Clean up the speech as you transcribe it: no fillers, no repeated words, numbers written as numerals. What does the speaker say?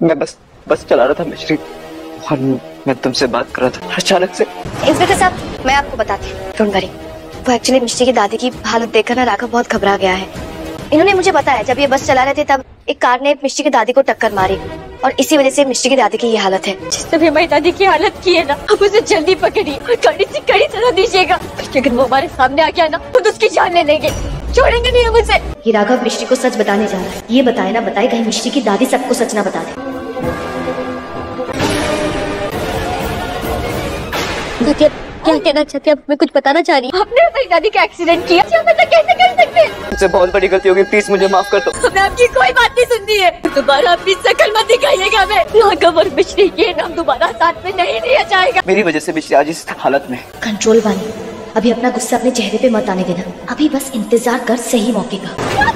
मैं बस चला रहा था मिश्री, और मैं तुमसे बात कर रहा था अचानक से। इंस्पेक्टर साहब, मैं आपको बताती हूँ, डोंट वरी। वो एक्चुअली मिश्री की दादी की हालत देखकर ना राघव बहुत घबरा गया है। इन्होंने मुझे बताया जब ये बस चला रहे थे तब एक कार ने मिश्री की दादी को टक्कर मारी और इसी वजह से मिश्री की दादी की ये हालत है। जिसने भी हमारी दादी की हालत की है ना, आप उसे जल्दी पकड़िए और कड़ी से कड़ी सजा दीजिएगा। अगर वो हमारे सामने आ गया ना तो उसकी जान ले लेंगे, छोड़ेंगे नहीं हम उसे। ये राघव मिश्री को सच बताने जा रहा है। ये बताए ना बताए, कहीं मिश्री की दादी सबको सच ना बता दे। क्या कहना चाहते हैं? मैं कुछ बताना चाह रही हूँ। आपने अपनी दादी का एक्सीडेंट किया, मतलब कैसे कर सकते हैं? मुझसे बहुत बड़ी गलती होगी, प्लीज मुझे माफ कर दो। हमने आपकी कोई बात नहीं सुननी है। दोबारा अपनी शक्ल मत दिखाइएगा हमें। राघव और मिश्री ये नाम दोबारा साथ में नहीं लिया जाएगा। मेरी वजह से मिश्री आज इस हालत में। कंट्रोल वाली, अभी अपना गुस्सा अपने चेहरे पे मत आने देना। अभी बस इंतजार कर सही मौके का।